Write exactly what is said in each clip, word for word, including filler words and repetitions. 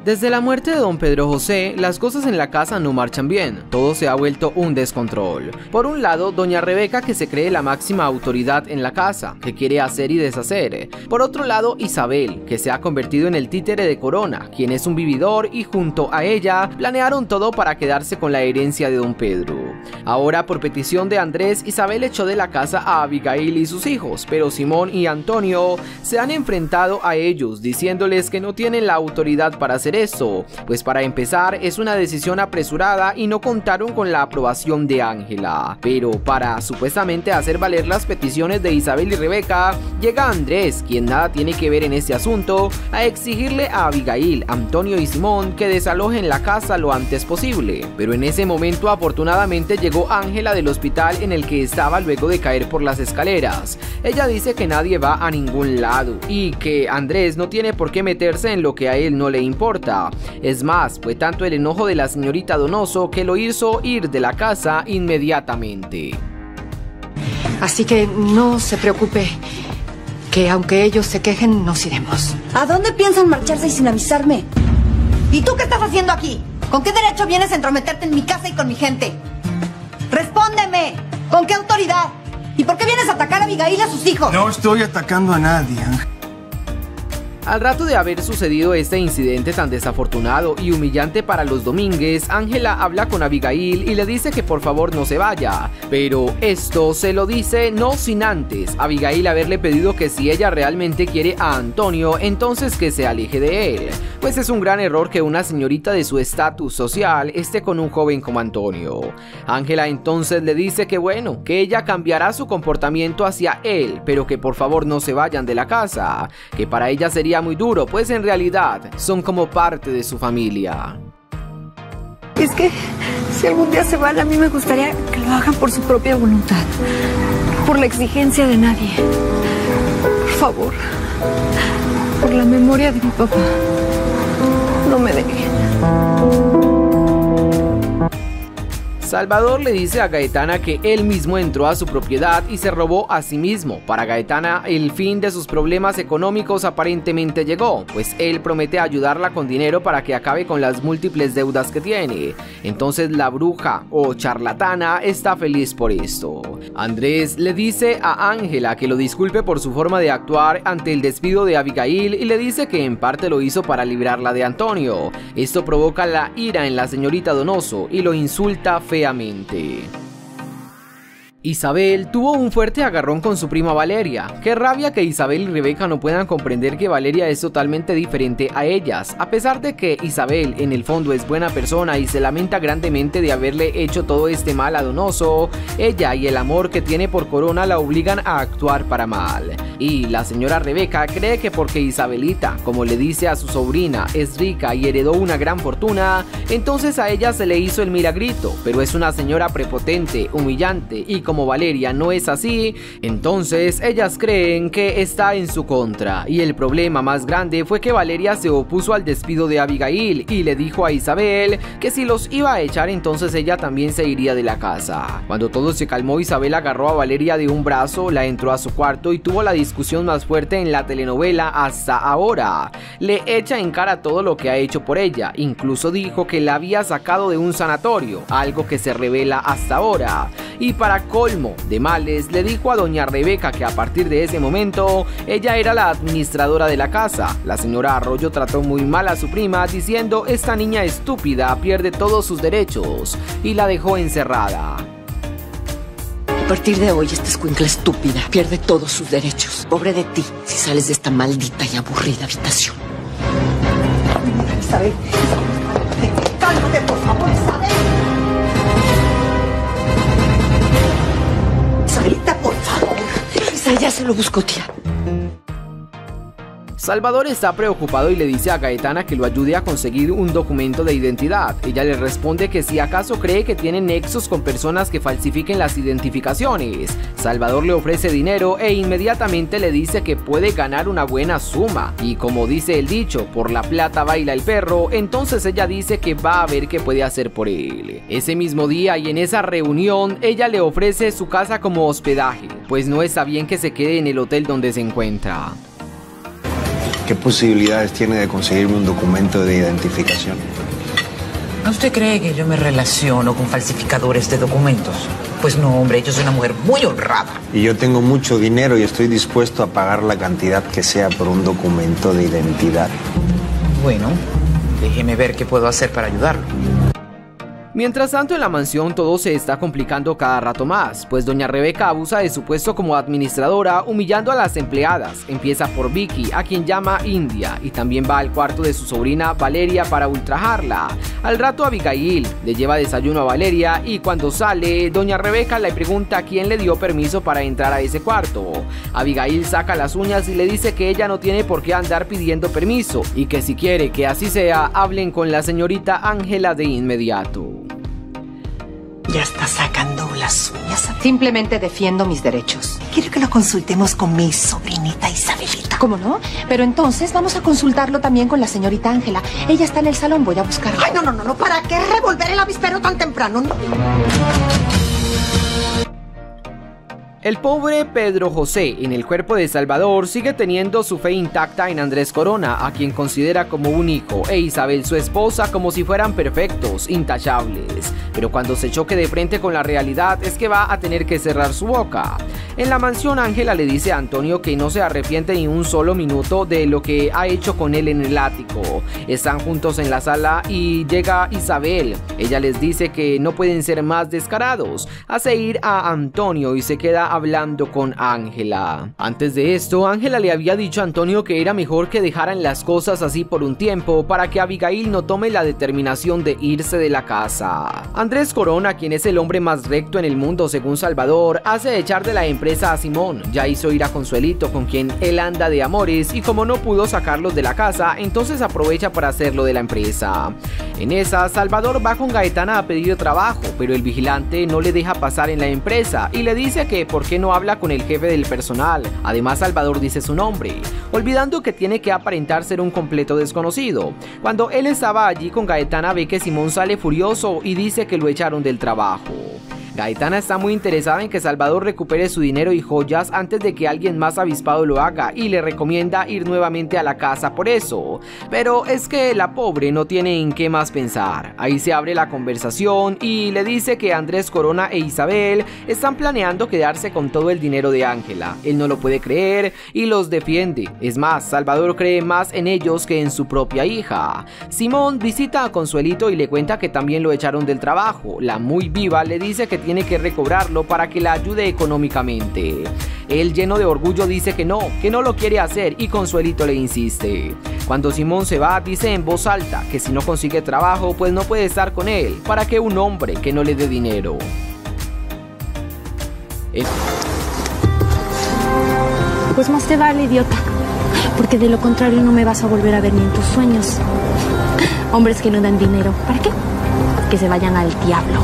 Desde la muerte de don Pedro José, las cosas en la casa no marchan bien, todo se ha vuelto un descontrol. Por un lado, doña Rebeca, que se cree la máxima autoridad en la casa, que quiere hacer y deshacer. Por otro lado, Isabel, que se ha convertido en el títere de Corona, quien es un vividor y junto a ella planearon todo para quedarse con la herencia de don Pedro. Ahora, por petición de Andrés, Isabel echó de la casa a Abigail y sus hijos, pero Simón y Antonio se han enfrentado a ellos, diciéndoles que no tienen la autoridad para hacer eso, pues para empezar es una decisión apresurada y no contaron con la aprobación de Ángela. Pero para supuestamente hacer valer las peticiones de Isabel y Rebeca, llega Andrés, quien nada tiene que ver en este asunto, a exigirle a Abigail, Antonio y Simón que desalojen la casa lo antes posible. Pero en ese momento afortunadamente llegó Ángela del hospital en el que estaba luego de caer por las escaleras. Ella dice que nadie va a ningún lado y que Andrés no tiene por qué meterse en lo que a él no le importa. Es más, fue tanto el enojo de la señorita Donoso que lo hizo ir de la casa inmediatamente. Así que no se preocupe, que aunque ellos se quejen, nos iremos. ¿A dónde piensan marcharse y sin avisarme? ¿Y tú qué estás haciendo aquí? ¿Con qué derecho vienes a entrometerte en mi casa y con mi gente? ¡Respóndeme! ¿Con qué autoridad? ¿Y por qué vienes a atacar a Abigail y a sus hijos? No estoy atacando a nadie, Ángel. Al rato de haber sucedido este incidente tan desafortunado y humillante para los Domínguez, Ángela habla con Abigail y le dice que por favor no se vaya, pero esto se lo dice no sin antes Abigail haberle pedido que si ella realmente quiere a Antonio, entonces que se aleje de él, pues es un gran error que una señorita de su estatus social esté con un joven como Antonio. Ángela entonces le dice que bueno, que ella cambiará su comportamiento hacia él, pero que por favor no se vayan de la casa, que para ella sería muy duro, pues en realidad son como parte de su familia. Es que si algún día se van, a mí me gustaría que lo hagan por su propia voluntad, por la exigencia de nadie. Por favor, por la memoria de mi papá, no me dejen. Salvador le dice a Gaetana que él mismo entró a su propiedad y se robó a sí mismo. Para Gaetana, el fin de sus problemas económicos aparentemente llegó, pues él promete ayudarla con dinero para que acabe con las múltiples deudas que tiene. Entonces la bruja o charlatana está feliz por esto. Andrés le dice a Ángela que lo disculpe por su forma de actuar ante el despido de Abigail y le dice que en parte lo hizo para librarla de Antonio. Esto provoca la ira en la señorita Donoso y lo insulta feamente. Isabel tuvo un fuerte agarrón con su prima Valeria. Qué rabia que Isabel y Rebeca no puedan comprender que Valeria es totalmente diferente a ellas. A pesar de que Isabel en el fondo es buena persona y se lamenta grandemente de haberle hecho todo este mal a Donoso, ella y el amor que tiene por Corona la obligan a actuar para mal. Y la señora Rebeca cree que porque Isabelita, como le dice a su sobrina, es rica y heredó una gran fortuna, entonces a ella se le hizo el milagrito, pero es una señora prepotente, humillante y como Como Valeria no es así, entonces ellas creen que está en su contra. Y el problema más grande fue que Valeria se opuso al despido de Abigail y le dijo a Isabel que si los iba a echar entonces ella también se iría de la casa. Cuando todo se calmó, Isabel agarró a Valeria de un brazo, la entró a su cuarto y tuvo la discusión más fuerte en la telenovela hasta ahora. Le echa en cara todo lo que ha hecho por ella, incluso dijo que la había sacado de un sanatorio, algo que se revela hasta ahora. Y para colmo de males, le dijo a doña Rebeca que a partir de ese momento ella era la administradora de la casa. La señora Arroyo trató muy mal a su prima diciendo: esta niña estúpida pierde todos sus derechos, y la dejó encerrada. A partir de hoy, esta escuincla estúpida pierde todos sus derechos. Pobre de ti si sales de esta maldita y aburrida habitación. Isabel, cálmate, por favor, Isabel. Isabelita, por favor. Ya se lo busco, tía. Salvador está preocupado y le dice a Gaetana que lo ayude a conseguir un documento de identidad. Ella le responde que si acaso cree que tiene nexos con personas que falsifiquen las identificaciones. Salvador le ofrece dinero e inmediatamente le dice que puede ganar una buena suma. Y como dice el dicho, por la plata baila el perro, entonces ella dice que va a ver qué puede hacer por él. Ese mismo día y en esa reunión, ella le ofrece su casa como hospedaje, pues no está bien que se quede en el hotel donde se encuentra. ¿Qué posibilidades tiene de conseguirme un documento de identificación? ¿Usted cree que yo me relaciono con falsificadores de documentos? Pues no, hombre, yo soy una mujer muy honrada. Y yo tengo mucho dinero y estoy dispuesto a pagar la cantidad que sea por un documento de identidad. Bueno, déjeme ver qué puedo hacer para ayudarlo. Mientras tanto, en la mansión todo se está complicando cada rato más, pues doña Rebeca abusa de su puesto como administradora, humillando a las empleadas. Empieza por Vicky, a quien llama India, y también va al cuarto de su sobrina Valeria para ultrajarla. Al rato Abigail le lleva desayuno a Valeria y cuando sale, doña Rebeca le pregunta quién le dio permiso para entrar a ese cuarto. Abigail saca las uñas y le dice que ella no tiene por qué andar pidiendo permiso y que si quiere que así sea, hablen con la señorita Ángela de inmediato. Ya está sacando las uñas. Simplemente defiendo mis derechos. Quiero que lo consultemos con mi sobrinita Isabelita. ¿Cómo no? Pero entonces vamos a consultarlo también con la señorita Ángela. Ella está en el salón, voy a buscarla. Ay, no, no, no, no. ¿Para qué revolver el avispero tan temprano? No. El pobre Pedro José, en el cuerpo de Salvador, sigue teniendo su fe intacta en Andrés Corona, a quien considera como un hijo, e Isabel, su esposa, como si fueran perfectos, intachables. Pero cuando se choque de frente con la realidad es que va a tener que cerrar su boca. En la mansión, Ángela le dice a Antonio que no se arrepiente ni un solo minuto de lo que ha hecho con él en el ático. Están juntos en la sala y llega Isabel. Ella les dice que no pueden ser más descarados. Hace ir a Antonio y se queda hablando con Ángela. Antes de esto, Ángela le había dicho a Antonio que era mejor que dejaran las cosas así por un tiempo para que Abigail no tome la determinación de irse de la casa. Andrés Corona, quien es el hombre más recto en el mundo según Salvador, hace echar de la empresa a Simón. Ya hizo ir a Consuelito, con quien él anda de amores, y como no pudo sacarlos de la casa, entonces aprovecha para hacerlo de la empresa. En esa, Salvador va con Gaetana a pedir trabajo, pero el vigilante no le deja pasar en la empresa y le dice que por qué no habla con el jefe del personal. Además, Salvador dice su nombre, olvidando que tiene que aparentar ser un completo desconocido. Cuando él estaba allí con Gaetana, ve que Simón sale furioso y dice que lo echaron del trabajo. Gaetana está muy interesada en que Salvador recupere su dinero y joyas antes de que alguien más avispado lo haga y le recomienda ir nuevamente a la casa por eso. Pero es que la pobre no tiene en qué más pensar. Ahí se abre la conversación y le dice que Andrés Corona e Isabel están planeando quedarse con todo el dinero de Ángela. Él no lo puede creer y los defiende. Es más, Salvador cree más en ellos que en su propia hija. Simón visita a Consuelito y le cuenta que también lo echaron del trabajo. La muy viva le dice que tiene que recobrarlo para que la ayude económicamente. Él, lleno de orgullo, dice que no, que no lo quiere hacer y Consuelito le insiste. Cuando Simón se va, dice en voz alta que si no consigue trabajo, pues no puede estar con él. ¿Para qué un hombre que no le dé dinero? El... Pues más te vale, idiota, porque de lo contrario no me vas a volver a ver ni en tus sueños. Hombres que no dan dinero, ¿para qué? Que se vayan al diablo.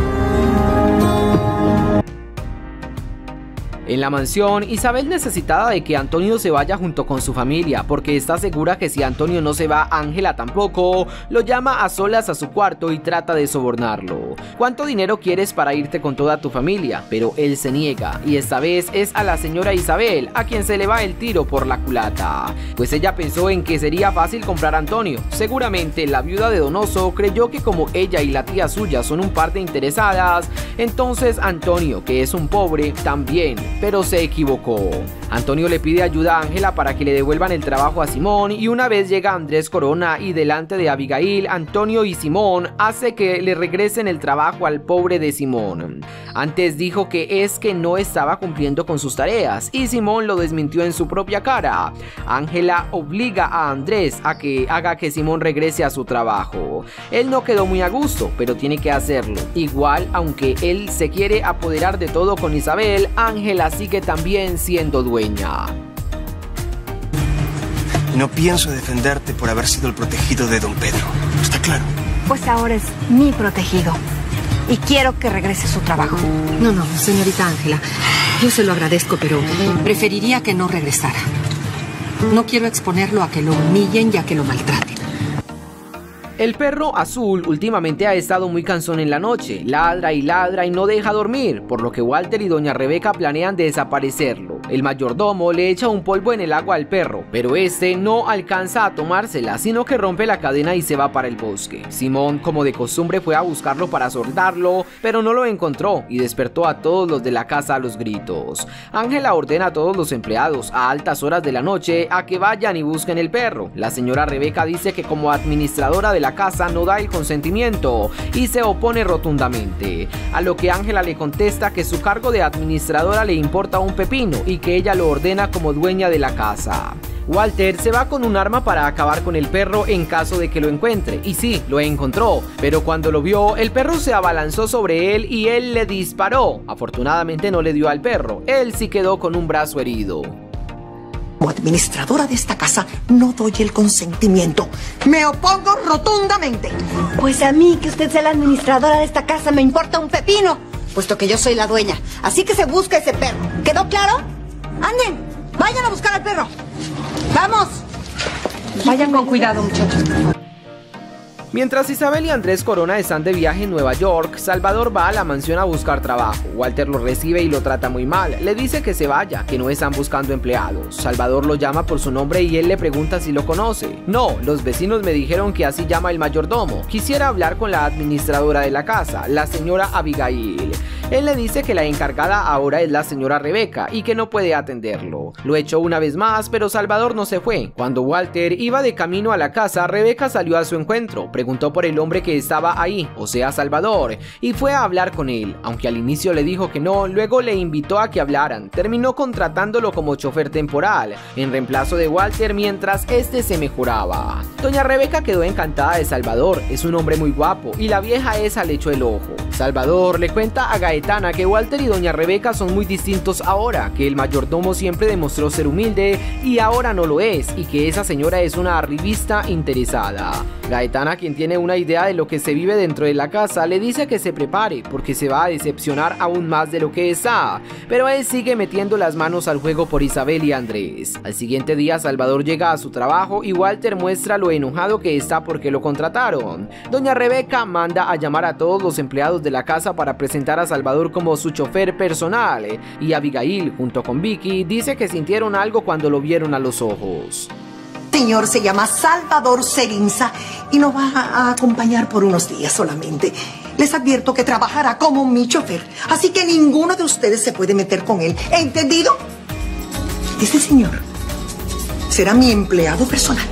En la mansión, Isabel, necesitada de que Antonio se vaya junto con su familia, porque está segura que si Antonio no se va, Ángela tampoco, lo llama a solas a su cuarto y trata de sobornarlo. ¿Cuánto dinero quieres para irte con toda tu familia? Pero él se niega, y esta vez es a la señora Isabel a quien se le va el tiro por la culata, pues ella pensó en que sería fácil comprar a Antonio. Seguramente la viuda de Donoso creyó que como ella y la tía suya son un par de interesadas, entonces Antonio, que es un pobre, también, pero se equivocó. Antonio le pide ayuda a Ángela para que le devuelvan el trabajo a Simón, y una vez llega Andrés Corona y delante de Abigail, Antonio y Simón hace que le regresen el trabajo al pobre de Simón. Antes dijo que es que no estaba cumpliendo con sus tareas y Simón lo desmintió en su propia cara. Ángela obliga a Andrés a que haga que Simón regrese a su trabajo. Él no quedó muy a gusto, pero tiene que hacerlo. Igual, aunque él se quiere apoderar de todo con Isabel, Ángela sigue también siendo dueña. No pienso defenderte por haber sido el protegido de don Pedro. ¿Está claro? Pues ahora es mi protegido y quiero que regrese a su trabajo. No, no, señorita Ángela, yo se lo agradezco, pero preferiría que no regresara. No quiero exponerlo a que lo humillen y a que lo maltraten. El perro azul últimamente ha estado muy cansón en la noche, ladra y ladra y no deja dormir, por lo que Walter y doña Rebeca planean desaparecerlo. El mayordomo le echa un polvo en el agua al perro, pero este no alcanza a tomársela, sino que rompe la cadena y se va para el bosque. Simón, como de costumbre, fue a buscarlo para soltarlo, pero no lo encontró y despertó a todos los de la casa a los gritos. Ángela ordena a todos los empleados a altas horas de la noche a que vayan y busquen el perro. La señora Rebeca dice que como administradora de la casa no da el consentimiento y se opone rotundamente, a lo que Ángela le contesta que su cargo de administradora le importa un pepino y que ella lo ordena como dueña de la casa. Walter se va con un arma para acabar con el perro en caso de que lo encuentre, y sí, lo encontró, pero cuando lo vio, el perro se abalanzó sobre él y él le disparó. Afortunadamente no le dio al perro, él sí quedó con un brazo herido. Como administradora de esta casa, no doy el consentimiento. Me opongo rotundamente. Pues a mí, que usted sea la administradora de esta casa, me importa un pepino, puesto que yo soy la dueña. Así que se busca ese perro. ¿Quedó claro? Anden, vayan a buscar al perro. ¡Vamos! Vayan con cuidado, muchachos. Mientras Isabel y Andrés Corona están de viaje en Nueva York, Salvador va a la mansión a buscar trabajo. Walter lo recibe y lo trata muy mal. Le dice que se vaya, que no están buscando empleados. Salvador lo llama por su nombre y él le pregunta si lo conoce. No, los vecinos me dijeron que así llama el mayordomo. Quisiera hablar con la administradora de la casa, la señora Abigail. Él le dice que la encargada ahora es la señora Rebeca y que no puede atenderlo. Lo echó una vez más, pero Salvador no se fue. Cuando Walter iba de camino a la casa, Rebeca salió a su encuentro. Preguntó por el hombre que estaba ahí, o sea Salvador, y fue a hablar con él. Aunque al inicio le dijo que no, luego le invitó a que hablaran. Terminó contratándolo como chofer temporal, en reemplazo de Walter mientras este se mejoraba. Doña Rebeca quedó encantada de Salvador, es un hombre muy guapo, y la vieja esa le echó el ojo. Salvador le cuenta a Gaetana que Walter y Doña Rebeca son muy distintos ahora, que el mayordomo siempre demostró ser humilde y ahora no lo es, y que esa señora es una arribista interesada. Gaetana, quien tiene una idea de lo que se vive dentro de la casa, le dice que se prepare porque se va a decepcionar aún más de lo que está, pero él sigue metiendo las manos al juego por Isabel y Andrés. Al siguiente día Salvador llega a su trabajo y Walter muestra lo enojado que está porque lo contrataron. Doña Rebeca manda a llamar a todos los empleados de la casa para presentar a Salvador como su chofer personal, y Abigail junto con Vicky dice que sintieron algo cuando lo vieron a los ojos. Señor, se llama Salvador Cerinza y nos va a acompañar por unos días solamente. Les advierto que trabajará como mi chofer, así que ninguno de ustedes se puede meter con él. ¿Entendido? Ese señor será mi empleado personal.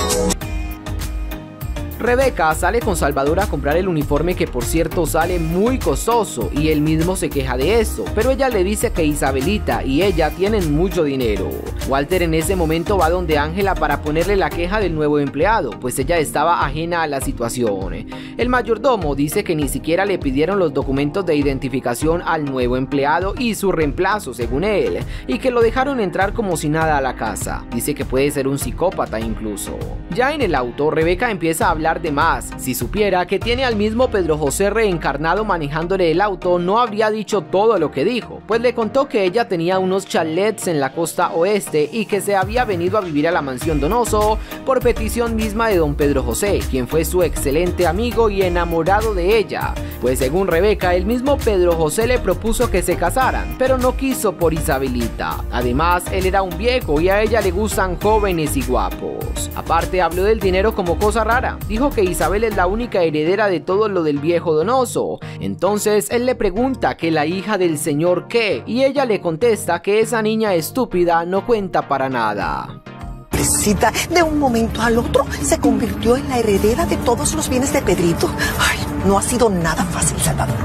Rebeca sale con Salvador a comprar el uniforme, que por cierto sale muy costoso, y él mismo se queja de eso, pero ella le dice que Isabelita y ella tienen mucho dinero. Walter en ese momento va donde Ángela para ponerle la queja del nuevo empleado, pues ella estaba ajena a la situación. El mayordomo dice que ni siquiera le pidieron los documentos de identificación al nuevo empleado y su reemplazo según él, y que lo dejaron entrar como si nada a la casa. Dice que puede ser un psicópata incluso. Ya en el auto, Rebeca empieza a hablar de más. Si supiera que tiene al mismo Pedro José reencarnado manejándole el auto, no habría dicho todo lo que dijo, pues le contó que ella tenía unos chalets en la costa oeste y que se había venido a vivir a la mansión Donoso por petición misma de don Pedro José, quien fue su excelente amigo y enamorado de ella, pues según Rebeca, el mismo Pedro José le propuso que se casaran, pero no quiso por Isabelita. Además, él era un viejo y a ella le gustan jóvenes y guapos. Aparte, habló del dinero como cosa rara. Dijo que Isabel es la única heredera de todo lo del viejo Donoso. Entonces él le pregunta que la hija del señor qué, y ella le contesta que esa niña estúpida no cuenta para nada. De un momento al otro se convirtió en la heredera de todos los bienes de Pedrito. Ay, no ha sido nada fácil, Salvador.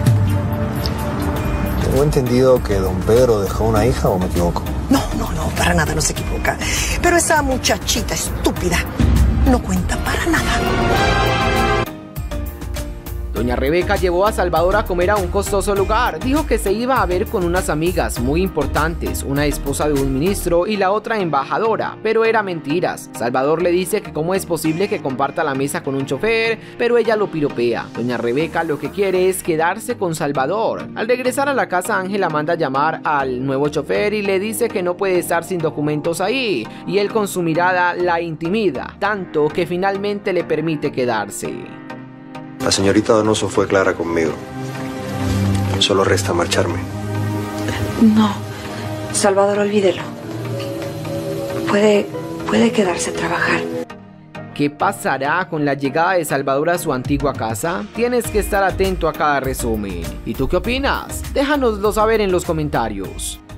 Tengo entendido que don Pedro dejó una hija, ¿o me equivoco? No, no, no, para nada no se equivoca. Pero esa muchachita estúpida no cuenta para nada. Doña Rebeca llevó a Salvador a comer a un costoso lugar. Dijo que se iba a ver con unas amigas muy importantes, una esposa de un ministro y la otra embajadora, pero era mentiras. Salvador le dice que cómo es posible que comparta la mesa con un chofer, pero ella lo piropea. Doña Rebeca lo que quiere es quedarse con Salvador. Al regresar a la casa, Ángela manda llamar al nuevo chofer y le dice que no puede estar sin documentos ahí, y él con su mirada la intimida, tanto que finalmente le permite quedarse. La señorita Donoso fue clara conmigo. Solo resta marcharme. No, Salvador, olvídelo. Puede, puede quedarse a trabajar. ¿Qué pasará con la llegada de Salvador a su antigua casa? Tienes que estar atento a cada resumen. ¿Y tú qué opinas? Déjanoslo saber en los comentarios.